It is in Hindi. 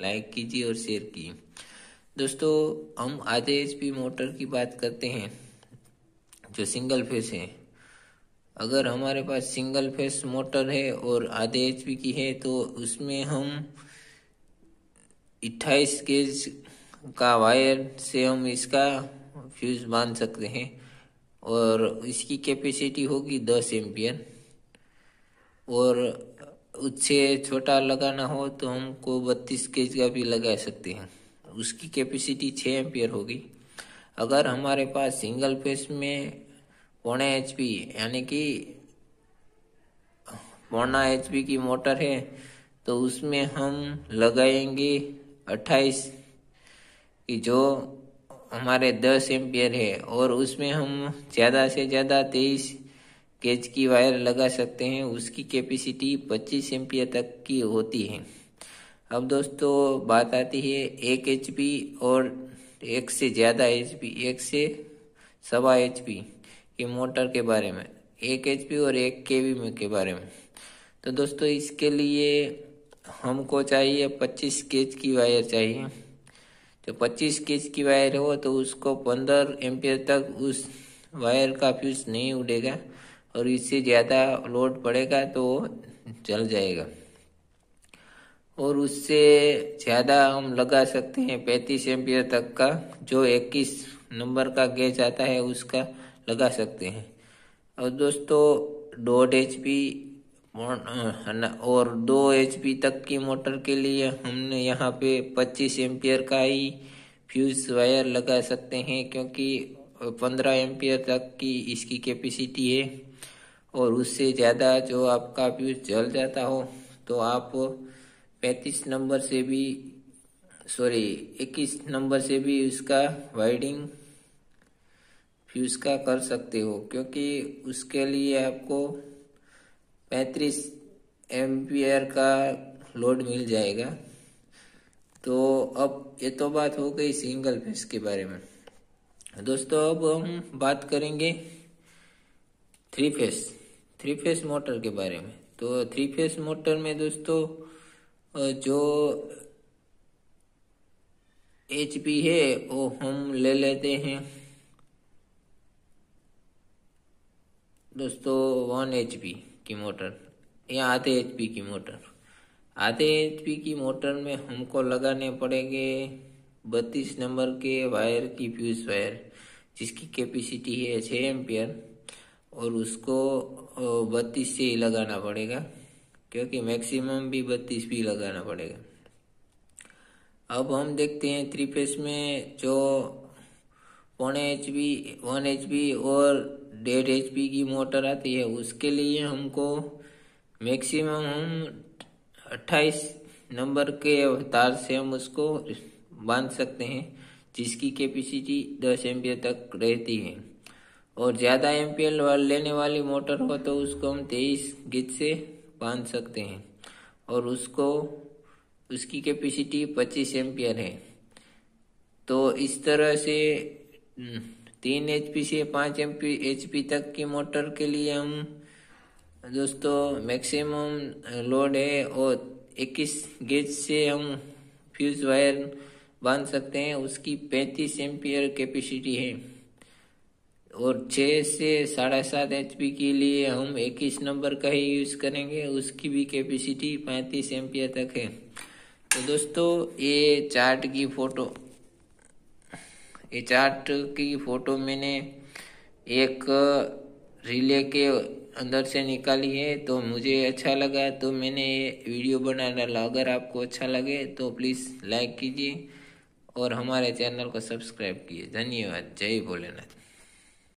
लाइक कीजिए और शेयर कीजिए। दोस्तों, हम आधे एचपी मोटर की बात करते हैं जो सिंगल फेस है। अगर हमारे पास सिंगल फेस मोटर है और आधे एचपी की है तो उसमें हम 28 गेज का वायर से हम इसका फ्यूज बांध सकते हैं और इसकी कैपेसिटी होगी 10 एम्पियर। और उससे छोटा लगाना हो तो हमको 32 गेज का भी लगा सकते हैं, उसकी कैपेसिटी 6 एम्पियर होगी। अगर हमारे पास सिंगल फेस में पौने एचपी यानी कि पौना एचपी की मोटर है तो उसमें हम लगाएंगे 28 की जो हमारे 10 एम्पियर है, और उसमें हम ज़्यादा से ज़्यादा 23 गेज की वायर लगा सकते हैं, उसकी कैपेसिटी 25 एम्पियर तक की होती है। अब दोस्तों बात आती है 1 एचपी और 1 से ज़्यादा एचपी, 1 से सवा एचपी की मोटर के बारे में, 1 एचपी और 1 केवी के बारे में। तो दोस्तों इसके लिए हमको चाहिए 25 गेज की वायर चाहिए। तो 25 गेज की वायर हो तो उसको 15 एम्पियर तक उस वायर का फ्यूज नहीं उड़ेगा और इससे ज़्यादा लोड पड़ेगा तो जल जाएगा। और उससे ज़्यादा हम लगा सकते हैं 35 एम्पियर तक का, जो 21 नंबर का गेज आता है उसका लगा सकते हैं। और दोस्तों 1.5 एचपी और 2 एचपी तक की मोटर के लिए हमने यहाँ पे 25 एम्पियर का ही फ्यूज वायर लगा सकते हैं, क्योंकि 15 एम्पियर तक की इसकी कैपेसिटी है। और उससे ज़्यादा जो आपका फ्यूज जल जाता हो तो आप 21 नंबर से भी उसका वाइडिंग फ्यूज का कर सकते हो, क्योंकि उसके लिए आपको 35 एम्पियर का लोड मिल जाएगा। तो अब ये तो बात हो गई सिंगल फेस के बारे में। दोस्तों अब हम बात करेंगे थ्री फेस मोटर के बारे में। तो 3 फेस मोटर में दोस्तों जो एचपी है वो हम ले लेते हैं दोस्तों 1 एचपी की मोटर या आधे एचपी की मोटर। आधे एचपी की मोटर में हमको लगाने पड़ेंगे 32 नंबर के वायर की फ्यूज वायर, जिसकी कैपेसिटी है 6 एम्पियर, और उसको 32 से ही लगाना पड़ेगा, क्योंकि मैक्सिमम भी 32 भी लगाना पड़ेगा। अब हम देखते हैं 3 फेस में जो पौने एचपी, 1 एचपी और 1.5 एचपी की मोटर आती है, उसके लिए हमको मैक्सिमम हम 28 नंबर के तार से हम उसको बांध सकते हैं, जिसकी कैपेसिटी 10 एम्पियर तक रहती है। और ज़्यादा एम्पियर लेने वाली मोटर हो तो उसको हम 23 गेज से बांध सकते हैं, और उसकी कैपेसिटी 25 एम्पियर है। तो इस तरह से 3 एचपी से 5 एचपी तक की मोटर के लिए हम दोस्तों मैक्सिमम लोड है और 21 गेज से हम फ्यूज वायर बांध सकते हैं, उसकी 35 एम्पियर कैपेसिटी है। और 6 से 7.5 एचपी के लिए हम 21 नंबर का ही यूज करेंगे, उसकी भी कैपेसिटी 35 एम्पियर तक है। तो दोस्तों ये चार्ट की फोटो मैंने एक रिले के अंदर से निकाली है, तो मुझे अच्छा लगा तो मैंने ये वीडियो बना डाला। अगर आपको अच्छा लगे तो प्लीज़ लाइक कीजिए और हमारे चैनल को सब्सक्राइब कीजिए। धन्यवाद। जय भोलेनाथ।